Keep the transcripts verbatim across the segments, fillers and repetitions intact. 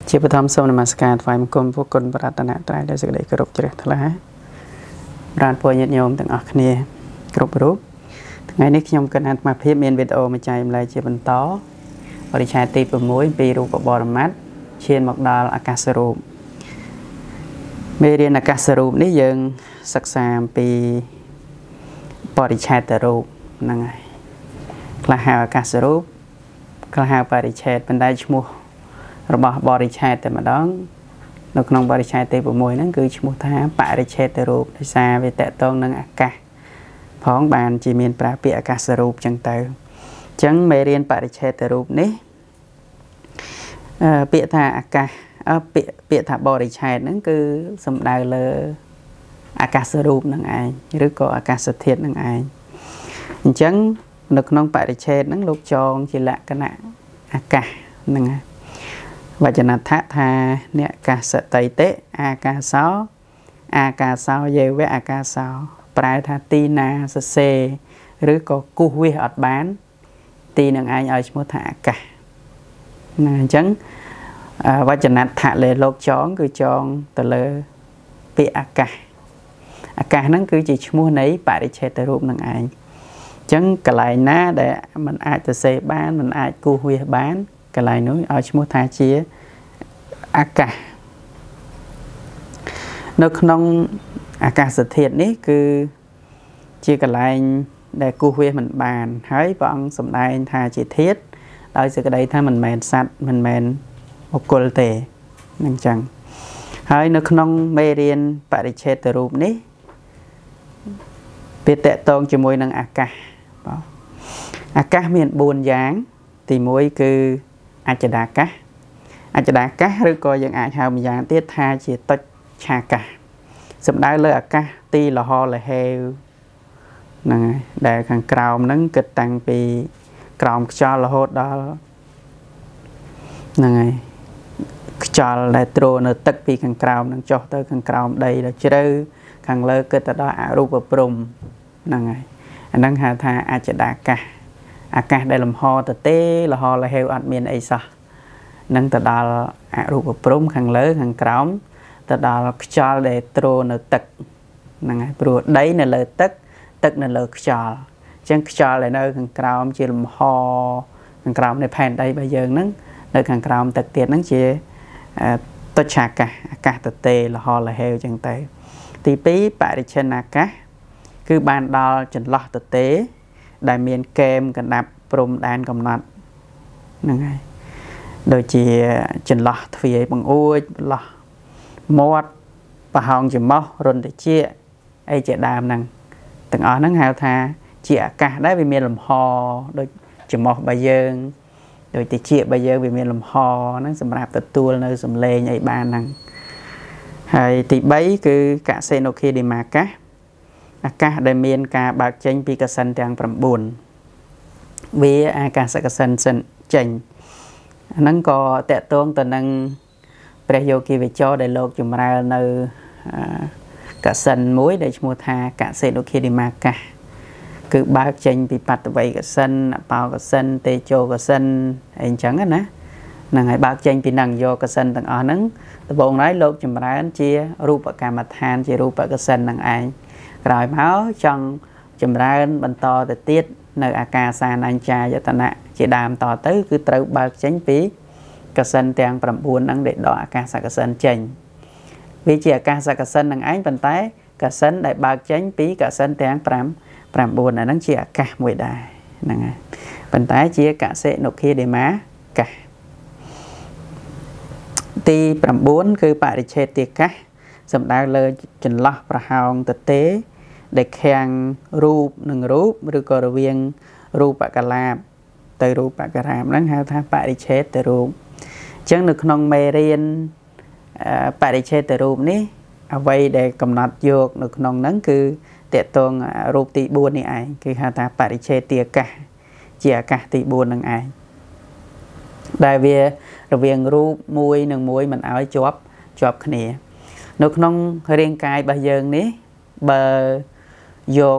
ជាបឋមសូមនមស្ការថ្វាយបង្គំពួកគុណបរតនត្រ័យដែលសេចក្តីគោរពជ្រះថ្លាប្រាណពរញាតិញោមទាំងអស់គ្នាគ្រប់រូបថ្ងៃនេះខ្ញុំគណៈអាត្មាភាពមានវីដេអូមកចែកម្លែកជាបន្តបរិច្ឆេទទី6ពីរូបបរមត្ថឈានមកដល់អាកាសរូបមេរៀនអាកាសរូបនេះយើងសិក្សាអំពីបរិច្ឆេទរូបហ្នឹងហើយខ្លះហៅអាកាសរូបខ្លះហៅបរិច្ឆេទបណ្ដៃឈ្មោះរបស់បរិច្ឆេទតែម្ដងនៅក្នុងបរិច្ឆេទទី6ហ្នឹងគឺឈ្មោះថាបរិច្ឆេទរូបដោយសារវាតកតងនឹងអាកាសផងបានជាមានប្រើពាក្យអាកាសរូបចឹងទៅអញ្ចឹងមេរៀនបរិច្ឆេទរូបនេះអឺពាក្យថាអាកាសអឺពាក្យពាក្យថាបរិច្ឆេទហ្នឹងគឺសំដៅលើអាកាសរូបហ្នឹងឯងឬក៏អាកាសធាតុហ្នឹងឯងអញ្ចឹងនៅក្នុងបរិច្ឆេទហ្នឹងលោកចងជាលក្ខណៈអាកាសហ្នឹងហើយវចនដ្ឋៈថាអ្នកកាសតិតិអាកាសោអាកាសោយេវៈអាកាសោប្រែថាទីណាសសេឬក៏គូសវាសអត់បានទីនឹងឯងឲ្យឈ្មោះថាអាកាសណាអញ្ចឹងវចនដ្ឋៈលេលោកចងគឺចងទៅលើពាក្យអាកាសអាកាសហ្នឹងគឺជាឈ្មោះនៃបរិច្ឆេទរូបនឹងឯងអញ្ចឹងកន្លែងណាដែលมันអាចសរសេរបានมันអាចគូសវាសបានកន្លែងនោះឲ្យឈ្មោះថាជាអាកាសនៅក្នុងអាកាសធាតុនេះគឺជាកន្លែងដែលគូសវាសមិនបានហើយព្រះអង្គសម្ដែងថាជាធាតុដោយសេចក្តីថាមិនមែនសត្វមិនមែនបុគ្គលទេនឹងចឹងហើយនៅក្នុងមេរៀនបរិច្ឆេទរូបនេះវាតកតងជាមួយនឹងអាកាសបាទអាកាសមានបួនយ៉ាងទីមួយគឺអច្ឆតាកាសអច្ឆតាកាសឬក៏យើងអាចហៅម្យ៉ាងទៀតថាជាតុច្ឆាកាសសំដៅលើអាកាសទីលហលហេវហ្នឹងហើយដែលខាងក្រោមហ្នឹងគិតតាំងពីក្រោមខ្យល់រហូតដល់ហ្នឹងហើយខ្យល់ដែលទ្រនៅទឹកពីខាងក្រោមហ្នឹងចុះទៅខាងក្រោមដីដល់ជ្រៅខាងលើគិតទៅដល់អរូបព្រំហ្នឹងហើយអាហ្នឹងហៅថាអច្ឆតាកាសអាកាសដែលលំហទៅទេលហលហេវអត់មានអីសោះនឹងទៅដល់អរូបព្រំខាងលើខាងក្រោមទៅដល់ខ្យល់ដែលទ្រនៅទឹកហ្នឹងហើយព្រោះដីនៅលើទឹកទឹកនៅលើខ្យល់អញ្ចឹងខ្យល់ដែលនៅខាងក្រោមជាលំហខាងក្រោមនៃផែនដីរបស់យើងហ្នឹងនៅខាងក្រោមទឹកទៀតហ្នឹងជាតុច្ឆាកាសអាកាសទទេលហលហេវអញ្ចឹងទៅទីពីរបរិច្ឆេណអាកាសគឺបានដល់ចន្លោះទទេដែលមានកែមកណ្ដាប់ព្រំដែនកំណត់ហ្នឹងហើយដូចជាចន្លោះទ្វារបង្អួចចន្លោះមាត់ប្រហោងច្រមុះរុនតិចអីជាដើមហ្នឹងទាំងអស់ហ្នឹងហៅថាជាអាកាសដែរវាមានលំហដូចច្រមុះរបស់យើងដូចតិចរបស់យើងវាមានលំហហ្នឹងសម្រាប់ទទួលនៅសំឡេងអីបានហ្នឹងហើយទីបីគឺកសេណូខាឌីម៉ាកាសអាកាសដែលមានការបើកចេញពីកសិនទាំង៩វាអាកាសកសិនសិនចេញអាហ្នឹងក៏តកតងទៅនឹងព្រះយោគីវិចរដែលលោកចម្រើននៅកសិនមួយដែលឈ្មោះថាកសេណូខាឌីម៉ាកាសគឺបើកចេញពីបតវ័យកសិនអបោកសិនតេជោកសិនអីអញ្ចឹងណាហ្នឹងហើយបើកចេញពីនឹងយកកសិនទាំងអស់ហ្នឹងដំបូងឡើយលោកចម្រើនជារូបកម្មដ្ឋានជារូបកសិននឹងឯងក្រោយមកចង់ចម្រើនបន្តទៅទៀតនៅអាកាសានញ្ចាយតនៈជាដើមតទៅគឺត្រូវបើកចេញពីកសិនទាំង៩ហ្នឹងដែលដកអាកាសកសិនចេញវាជាអាកាសកសិននឹងឯងប៉ុន្តែកសិនដែលបើកចេញពីកសិនទាំង៥ 9អាហ្នឹងជាអាកាសមួយដែរហ្នឹងហើយប៉ុន្តែជាកសេណូខាឌីម៉ាកាសទី៩គឺបរិច្ឆេទកាសសំដៅលើចន្លោះប្រហោងទទេដែលខាងរូបនិងរូបឬក៏រវាងរូបកលាបទៅរូបករាមហ្នឹងហៅថាបរិច្ឆេទរូបអញ្ចឹងនៅក្នុងមេរៀនបរិច្ឆេទរូបនេះអ្វីដែលកំណត់យកនៅក្នុងហ្នឹងគឺតកតងរូបទី៤នេះឯងគឺហៅថាបរិច្ឆេទអាកាសជាអាកាសទី៤ហ្នឹងឯងដែលវារវាងរូបមួយនិងមួយមិនឲ្យជាប់ជាប់គ្នានៅក្នុងរាងកាយរបស់យើងនេះបើយក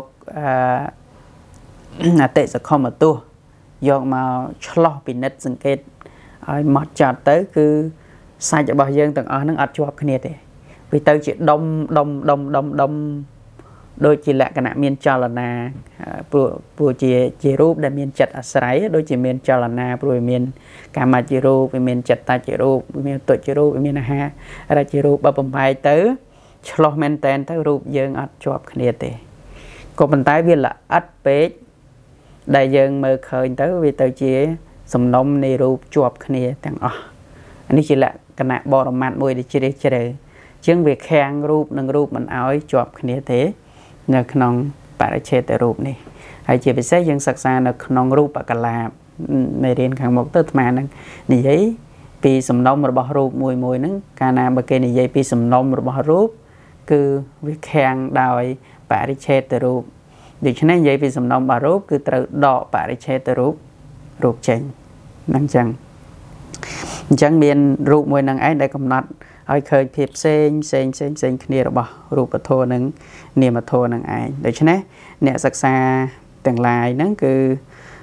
អតិសខមទស្សយកមកឆ្លោះពិនិត្យសង្កេតឲ្យម៉ត់ចត់ទៅគឺ sai cho bao dương từng ở nó ắt chụp cái này thế vì tao chỉ đông đông đông đông đông đôi chỉ là cái nạn miên cho là na bùa bùa chỉ chỉ rúp để miên chặt sấy đôi chỉ miên cho là na bùa miên cả mà chỉ rúp với miên chặt ta chỉ rúp với miên tuổi chỉ rúp với miên ha ra chỉ rúp bao bầm bài tới cho men tên tới rúp dương ắt chụp cái này thế còn bàn tay viên là ắt bế đại dương mơ khởi tới vì tao chỉ sầm nông này rúp chụp cái này thằng à anh chỉ là cái nạn bò đồng mặn môi để chỉ để chỉ để chương việc khen rúp nâng rúp mình áo chụp cái này thế nhờ khung bà đã chế tại rụp này hay chỉ phải xét dân sạc xa là khung rụp bà cả là này đến khẳng một tớt mà nâng này giấy vì sầm nông mà bỏ rụp mùi mùi nâng cả nà bà kê này giấy vì sầm nông mà bỏ rụp cứ việc khen đòi bà đã chế tại rụp vì cho nên giấy vì sầm nông bà rụp cứ tự đọ bà đã chế tại rụp rụp chênh nâng chẳng chẳng biên rụp mùi nâng ấy đã cầm nọt ai khơi phiệp xên xên xên xên kia rồi bỏ rụp bà thô nâng niềm mà thô nâng ai để cho nên nè sắc xa từng lại nó cứ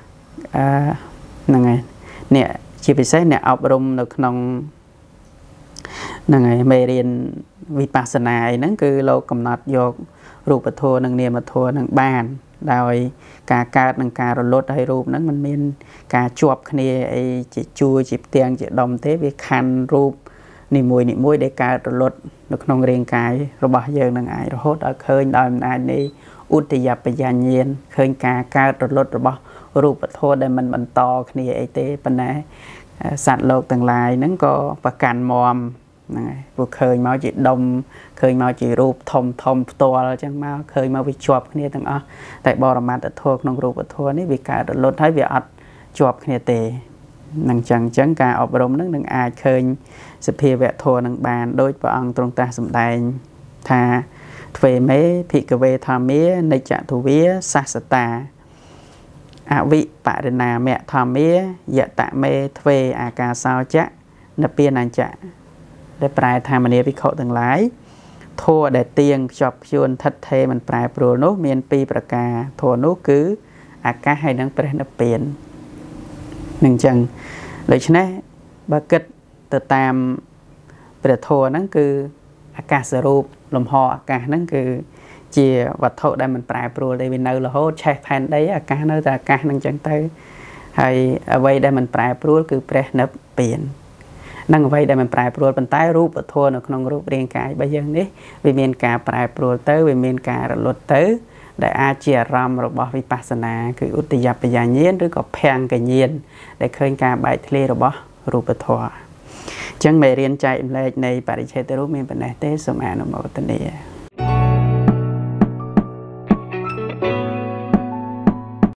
nâng này nè chỉ phải xét nè ọc rung được nông nâng này mê riêng vipassana nó cứ lâu cầm nọt vô rụp bà thô nâng niềm mà thô nâng bàn đòi cả ca nâng ca rồi lốt hay rụp nó mình miên cả chuộc kia chỉ chua chỉ tiền chỉ đồng thế vì khăn rụp nị mùi nị mùi để cả rồi lột được nông riêng cái rồi bỏ giờ nâng ai rồi hốt ở khơi đòi ai đi út thì dập bây giờ nhiên khơi cả cả rồi lột rồi bỏ rụp thôi để mình mình to cái này ấy thế bên này sạt lột từng lại nó có và càn mòm này vừa khơi máu chỉ đông khơi máu chỉ rụp thông thông to chẳng máu khơi máu bị chọp cái này từng ở tại bò làm mặt thôi nông rụp thôi đấy vì cả rồi lột thấy việc ọt chọp cái này tệ năng chẳng chẳng cả ở bờ nước năng ai khơi sự phê vẽ thô năng bàn đôi bà ông trong ta sầm đài thà về mấy thị cờ về tham míaในจะthủ vía sa sa ta à vị bà đền nà mẹ tham mía dạ tạ mê thuê à ca sao chắc nạp biên anh chạ để prai tham mía bị khổ từng lái thô để tiền chọc chuồn thật thề mình prai pro nốt miền pi bạc ca thô nốt cứ à ca hay năng prai nạp biên năng chẳngเลยฉะนั้นบักเก็ตแต่ตามเปรียบโทนั่นคืออากาศสรูปลมหออากาศนั่นคือเจียวัตถุได้มันแปรปรวนได้วินาทีเราโหใช้แผ่นได้อากาศนั่นแต่อากาศนั่งจังเตยให้เอาไว้ได้มันแปรปรวนคือแปรนับเปลี่ยนนั่งไว้ได้มันแปรปรวนเป็นใต้รูปวัตถุในขนมรูปเรียงกายใบยังนี้วิเมียนกาแปรปรวนเตยวิเมียนการลดเตยได้อาเจียรำระบบวิปัสสนาคืออุตยปัญญาเย็นหรือก็แพงกันเย็นได้เคยการใบทะเลระบบรูปธรรมจังไม่เรียนใจเลยในปริเชตรูปมีปัญหาเตสมานุโมทนี